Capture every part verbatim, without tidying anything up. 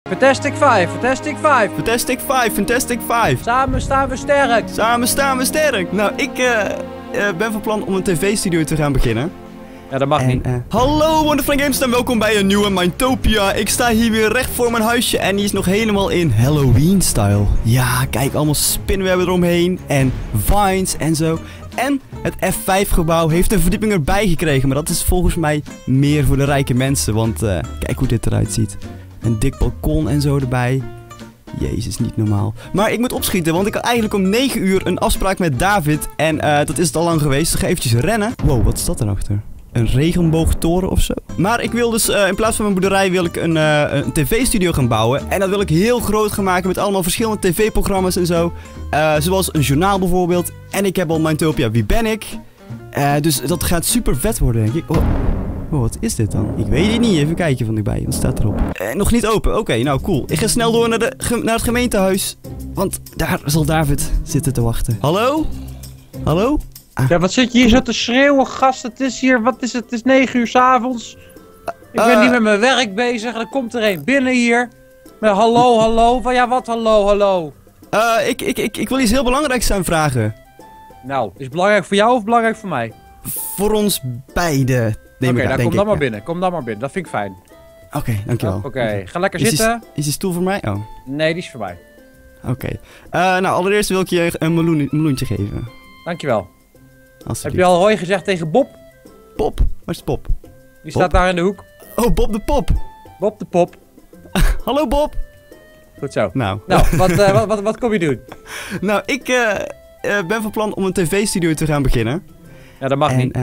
Fantastic vijf, Fantastic vijf. Fantastic vijf, Fantastic vijf. Samen staan we sterk. Samen staan we sterk. Nou, ik uh, uh, ben van plan om een tv-studio te gaan beginnen. Ja, dat mag en, niet. Uh, hallo Wonderframe Games en welkom bij een nieuwe Minetopia. Ik sta hier weer recht voor mijn huisje en die is nog helemaal in Halloween-style. Ja, kijk, allemaal spinnenwebben eromheen en vines en zo. En het F vijf gebouw heeft een verdieping erbij gekregen, maar dat is volgens mij meer voor de rijke mensen. Want uh, kijk hoe dit eruit ziet. Een dik balkon en zo erbij. Jezus, niet normaal. Maar ik moet opschieten, want ik had eigenlijk om negen uur een afspraak met David. En uh, dat is het al lang geweest. Dus ik ga eventjes rennen. Wow, wat is dat erachter? Een regenboogtoren of zo. Maar ik wil dus, uh, in plaats van mijn boerderij, wil ik een, uh, een tv-studio gaan bouwen. En dat wil ik heel groot gaan maken met allemaal verschillende tv-programma's en zo. Uh, zoals een journaal bijvoorbeeld. En ik heb al Minetopia, wie ben ik? Uh, dus dat gaat super vet worden, denk ik. Oh. Oh, wat is dit dan? Ik weet het niet. Even kijken van dichtbij. Wat staat erop? Eh, nog niet open. Oké, okay, nou cool. Ik ga snel door naar, de, naar het gemeentehuis. Want daar zal David zitten te wachten. Hallo? Hallo? Ah. Ja, wat zit je hier zo te schreeuwen, gast? Het is hier, wat is het? Het is negen uur 's avonds. Ik ben uh, niet met mijn werk bezig. Er komt er een binnen hier. Met hallo, hallo. Van ja, wat hallo, hallo? Uh, ik, ik, ik, ik wil iets heel belangrijks aan vragen. Nou, is het belangrijk voor jou of belangrijk voor mij? Voor ons beiden. Oké, okay, nou kom dan maar binnen. Kom dan maar binnen. Dat vind ik fijn. Oké, okay, dankjewel. Oh, Oké, okay. Ga lekker is zitten. Die, is die stoel voor mij? Oh. Nee, die is voor mij. Oké. Okay. Uh, nou, allereerst wil ik je een meloen, meloentje geven. Dankjewel. Heb je al hoi gezegd tegen Bob? Bob? Waar is Bob? Die Bob? Staat daar in de hoek. Oh, Bob de Pop. Bob de Pop. Hallo Bob. Goed zo. Nou. Nou, wat, uh, wat, wat, wat kom je doen? Nou, ik uh, uh, ben van plan om een tv-studio te gaan beginnen. Ja, dat mag en, niet. Uh,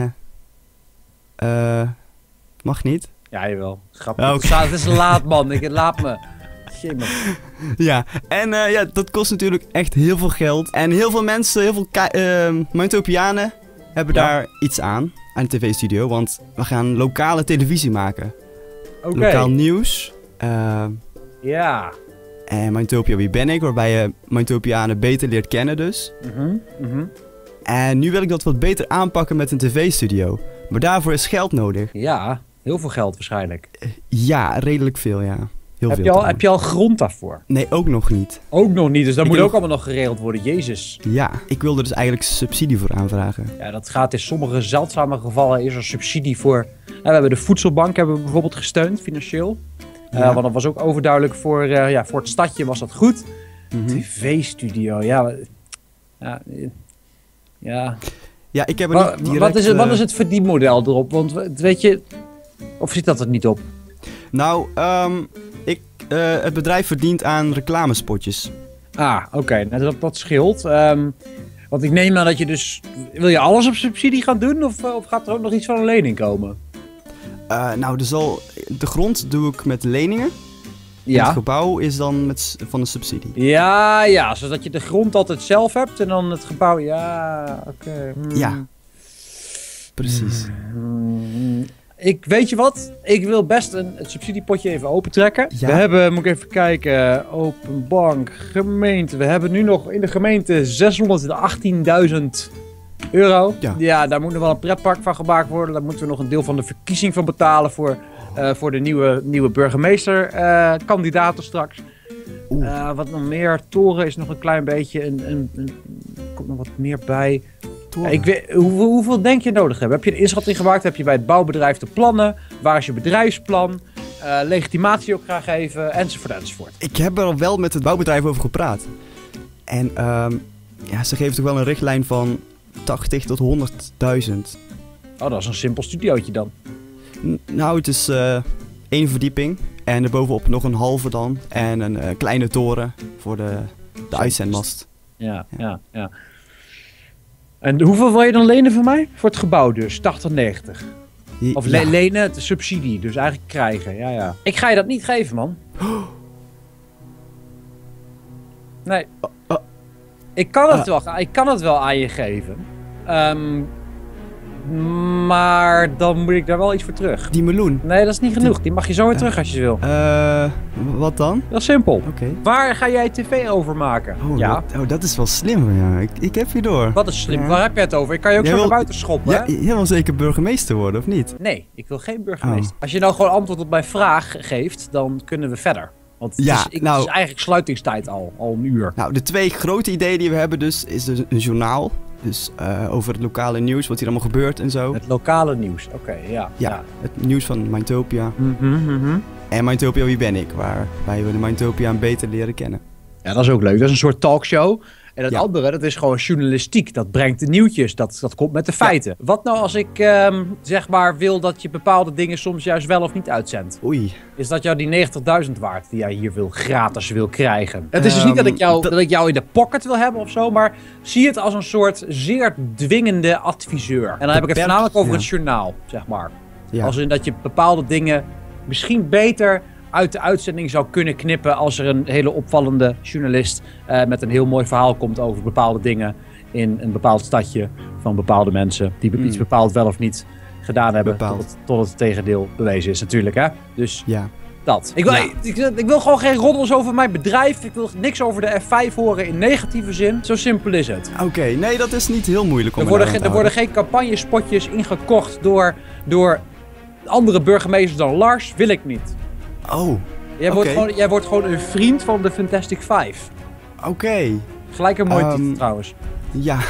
uh, mag niet? Ja, jawel. Grappig. Oh, okay. Het is laat, man. Ik, laat me. Jimmy. Ja, en uh, ja, dat kost natuurlijk echt heel veel geld. En heel veel mensen, heel veel uh, Minetopianen hebben ja. daar iets aan, aan de tv-studio. Want we gaan lokale televisie maken. Okay. Lokaal nieuws. Uh, ja. En Minetopia, wie ben ik? Waarbij je Minetopianen beter leert kennen dus. Mm-hmm. Mm-hmm. En nu wil ik dat wat beter aanpakken met een tv-studio. Maar daarvoor is geld nodig. Ja, heel veel geld waarschijnlijk. Uh, ja, redelijk veel, ja. Heel heb, veel je al, heb je al grond daarvoor? Nee, ook nog niet. Ook nog niet, dus dat ik moet nog... ook allemaal nog geregeld worden, jezus. Ja, ik wilde dus eigenlijk subsidie voor aanvragen. Ja, dat gaat in sommige zeldzame gevallen, is er subsidie voor. Nou, we hebben de voedselbank hebben we bijvoorbeeld gesteund, financieel. Ja. Uh, want dat was ook overduidelijk voor, uh, ja, voor het stadje was dat goed. Mm-hmm. tv-studio, ja. Ja. Ja, ja ik heb er Wa niet direct, wat, is het, uh... wat is het verdienmodel erop? Want weet je, of zit dat er niet op? Nou, um, ik, uh, het bedrijf verdient aan reclamespotjes. Ah, oké. Okay. Nou, dat, dat scheelt. Um, want ik neem aan dat je dus... Wil je alles op subsidie gaan doen? Of, of gaat er ook nog iets van een lening komen? Uh, nou, er zal, de grond doe ik met leningen. Ja. Het gebouw is dan met, van de subsidie. Ja, ja. Zodat je de grond altijd zelf hebt en dan het gebouw... Ja, oké. Okay. Hmm. Ja. Precies. Hmm. Ik, weet je wat? Ik wil best een, het subsidiepotje even opentrekken. Ja. We hebben, moet ik even kijken, open bank, gemeente. We hebben nu nog in de gemeente zeshonderdachttienduizend euro. Ja. Ja, daar moet nog wel een pretpark van gemaakt worden. Daar moeten we nog een deel van de verkiezing van betalen voor, uh, voor de nieuwe, nieuwe burgemeester uh, kandidaten straks. Uh, wat nog meer, toren is nog een klein beetje, een, een, een, er komt nog wat meer bij. Ja, ik weet, hoe, hoeveel denk je nodig hebben? Heb je een inschatting gemaakt? Heb je bij het bouwbedrijf de plannen? Waar is je bedrijfsplan? Uh, legitimatie ook gaan geven? Enzovoort, enzovoort. Ik heb er wel met het bouwbedrijf over gepraat. En um, ja, ze geven toch wel een richtlijn van tachtig tot honderdduizend. Oh, dat is een simpel studiootje dan. N nou, het is uh, één verdieping. En erbovenop nog een halve dan. En een uh, kleine toren voor de, de uitzendmast. Ja, ja, ja, ja. En hoeveel wil je dan lenen van mij? Voor het gebouw dus, tachtig, negentig. Of le ja. lenen, het subsidie, dus eigenlijk krijgen, ja, ja. Ik ga je dat niet geven, man. Nee. Uh, uh, ik, kan het uh, wel, ik kan het wel aan je geven. Um, maar dan moet ik daar wel iets voor terug. Die meloen? Nee, dat is niet genoeg. Die mag je zo weer uh, terug als je wil. Uh, wat dan? Dat is simpel. Okay. Waar ga jij tv over maken? Oh, ja. dat, oh, dat is wel slim, ja. Ik, ik heb je door. Wat is slim? Ja. Waar heb je het over? Ik kan je ook jij zo wil, naar buiten schoppen, ja, hè? Jij wil zeker burgemeester worden, of niet? Nee, ik wil geen burgemeester. Oh. Als je nou gewoon antwoord op mijn vraag geeft, dan kunnen we verder. Want het, Ja, is, ik, nou- het is eigenlijk sluitingstijd al, al een uur. Nou, de twee grote ideeën die we hebben dus, is dus een journaal. Dus uh, over het lokale nieuws, wat hier allemaal gebeurt en zo. Het lokale nieuws, oké, okay, ja, ja, ja. Het nieuws van Mindtopia. Mm-hmm, mm-hmm. En Mindtopia, wie ben ik? Waarbij we de Mindtopiaan beter leren kennen. Ja, dat is ook leuk. Dat is een soort talkshow. En het Ja. andere, dat is gewoon journalistiek. Dat brengt de nieuwtjes. Dat, dat komt met de feiten. Ja. Wat nou als ik, um, zeg maar, wil dat je bepaalde dingen soms juist wel of niet uitzendt? Oei. Is dat jou die negentigduizend waard die jij hier wil gratis wil krijgen? Het is um, dus niet dat ik, jou, dat... dat ik jou in de pocket wil hebben of zo, maar zie het als een soort zeer dwingende adviseur. En dan heb ik het voornamelijk over ja. het journaal, zeg maar. Ja. Als in dat je bepaalde dingen misschien beter uit de uitzending zou kunnen knippen als er een hele opvallende journalist uh, met een heel mooi verhaal komt over bepaalde dingen in een bepaald stadje van bepaalde mensen die mm. iets bepaald wel of niet gedaan hebben tot het, tot het tegendeel bewezen is natuurlijk, hè? Dus ja. dat. Ik wil, ja. ik, ik, ik wil gewoon geen roddels over mijn bedrijf. Ik wil niks over de F vijf horen in negatieve zin. Zo simpel is het. Oké, okay, nee, dat is niet heel moeilijk om er worden, ge, er worden geen campagnespotjes ingekocht door, door andere burgemeesters dan Lars. Wil ik niet. Oh, jij, wordt okay. gewoon, jij wordt gewoon een vriend van de Fantastic Five. Oké. Okay. Gelijk een mooi um, titel trouwens. Ja.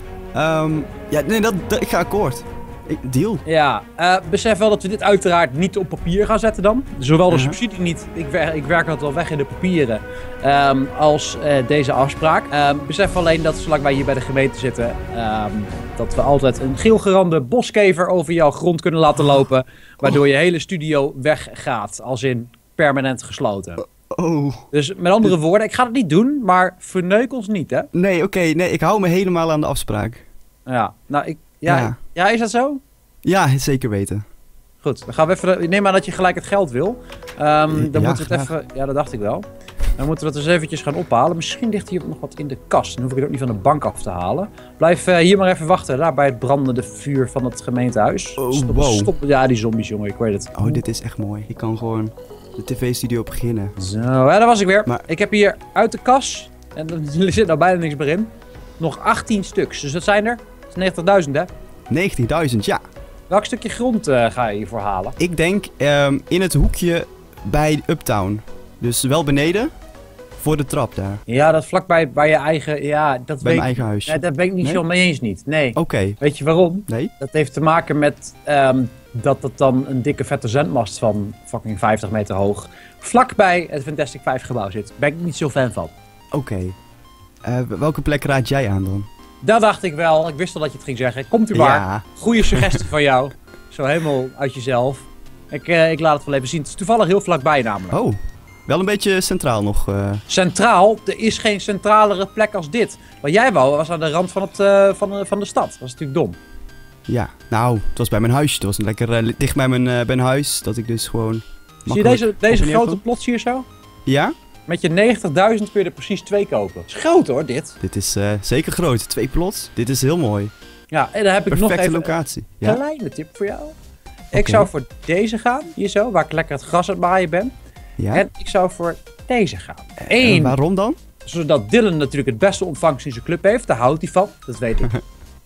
Um, ja, nee, dat, dat, ik ga akkoord. Ik, deal. Ja, uh, besef wel dat we dit uiteraard niet op papier gaan zetten dan. Zowel de uh-huh. subsidie niet, ik, wer, ik werk dat wel weg in de papieren, um, als uh, deze afspraak. Um, besef alleen dat zolang wij hier bij de gemeente zitten, um, dat we altijd een geelgerande boskever over jouw grond kunnen laten lopen. Waardoor je hele studio weggaat, als in permanent gesloten. Oh. Dus met andere woorden, ik ga het niet doen, maar verneuk ons niet, hè? Nee, oké, okay, nee, ik hou me helemaal aan de afspraak. Ja, nou, ik, ja, ja. ja, is dat zo? Ja, zeker weten. Goed, dan gaan we even, ik neem aan dat je gelijk het geld wil. Um, dan ja, moeten we het graag. even, ja, dat dacht ik wel. Dan moeten we het eens eventjes gaan ophalen. Misschien ligt hier nog wat in de kast. Dan hoef ik het ook niet van de bank af te halen. Blijf uh, hier maar even wachten, daar bij het brandende vuur van het gemeentehuis. Oh, stop, wow. Stop, ja, die zombies, jongen, ik weet het. Oh, dit is echt mooi. Ik kan gewoon de tv-studio beginnen. Zo, ja, daar was ik weer. Maar... Ik heb hier uit de kas, en er zit nou bijna niks meer in, nog achttien stuks. Dus dat zijn er. Dat is negentigduizend, hè? negentigduizend, ja. Welk stukje grond uh, ga je hiervoor halen? Ik denk um, in het hoekje bij Uptown. Dus wel beneden, voor de trap daar. Ja, dat vlakbij bij je eigen... Ja, dat bij weet, mijn eigen huisje. Nee, daar ben ik niet nee? zo mee eens niet. Nee. Oké. Okay. Weet je waarom? Nee. Dat heeft te maken met um, dat het dan een dikke vette zendmast van fucking vijftig meter hoog vlakbij het Fantastic Five gebouw zit. Daar ben ik niet zo fan van. Oké. Okay. Uh, welke plek raad jij aan dan? Dat dacht ik wel. Ik wist al dat je het ging zeggen. Komt u maar. Ja. Goeie suggestie van jou. Zo helemaal uit jezelf. Ik, uh, ik laat het wel even zien. Het is toevallig heel vlakbij namelijk. Oh, wel een beetje centraal nog. Uh... Centraal? Er is geen centralere plek als dit. Wat jij wou was aan de rand van, het, uh, van, de, van de stad. Dat is natuurlijk dom. Ja, nou, het was bij mijn huisje. Het was lekker uh, dicht bij mijn, uh, bij mijn huis. Dat ik dus gewoon... Zie je deze, deze grote plots hier zo? Ja? Met je negentigduizend kun je er precies twee kopen. Dat is groot hoor, dit. Dit is uh, zeker groot. Twee plots. Dit is heel mooi. Ja, en dan heb ik Perfecte nog even locatie. een Ja? kleine tip voor jou. Okay. Ik zou voor deze gaan, hier zo, waar ik lekker het gras aan het maaien ben. Ja? En ik zou voor deze gaan. Eén. En waarom dan? Zodat Dylan natuurlijk het beste ontvangst in zijn club heeft. Daar houdt hij van, dat weet ik. Dat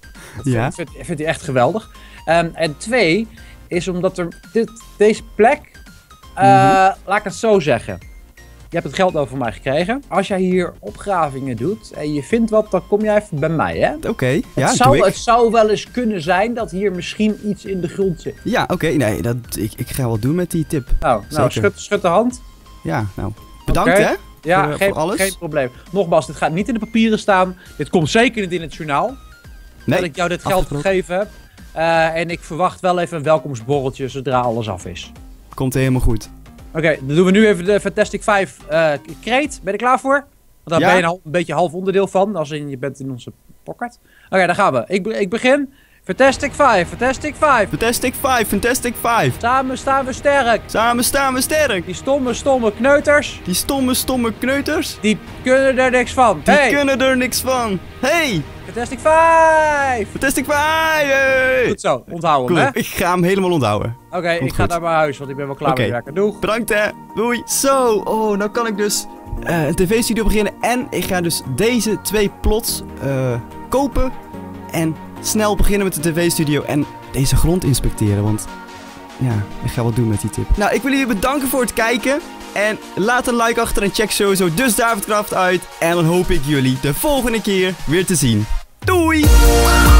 ja? vindt, vindt hij echt geweldig. Um, en twee, is omdat er dit, deze plek, uh, mm-hmm. laat ik het zo zeggen. Je hebt het geld over mij gekregen. Als jij hier opgravingen doet en je vindt wat, dan kom jij even bij mij, hè? Oké, okay. ja, het zou, doe ik. Het zou wel eens kunnen zijn dat hier misschien iets in de grond zit. Ja, oké. Okay. Nee, dat, ik, ik ga wel doen met die tip. Nou, nou schud, schud de hand. Ja, nou, bedankt okay. hè? Ja, voor, geen, voor alles. geen probleem. Nogmaals, dit gaat niet in de papieren staan. Dit komt zeker niet in het journaal. Nee, dat ik jou dit geld gegeven heb. Uh, en ik verwacht wel even een welkomstborreltje zodra alles af is. Komt helemaal goed. Oké, okay, dan doen we nu even de Fantastic Five uh, kreet. Ben je er klaar voor? Want daar ja. ben je een, een beetje half onderdeel van. Als in je bent in onze pocket. Oké, okay, daar gaan we. Ik, ik begin. Fantastic Five, Fantastic Five. Fantastic Five, Fantastic Five. Samen staan we sterk. Samen staan we sterk. Die stomme, stomme kneuters. Die stomme, stomme kneuters. Die kunnen er niks van. Die hey. kunnen er niks van. Hey. Fantastic Five. Fantastic Five. Hey. Goed zo, onthouden cool. hem, hè? Ik ga hem helemaal onthouden. Oké, okay, ik goed. ga naar mijn huis, want ik ben wel klaar okay. met werken. Doeg. Bedankt hè. Doei. Zo, oh, nou kan ik dus uh, een tv-studio beginnen. En ik ga dus deze twee plots uh, kopen. En snel beginnen met de tv-studio en deze grond inspecteren, want ja, ik ga wat doen met die tip. Nou, ik wil jullie bedanken voor het kijken. En laat een like achter en check sowieso dus Davidcraft uit. En dan hoop ik jullie de volgende keer weer te zien. Doei!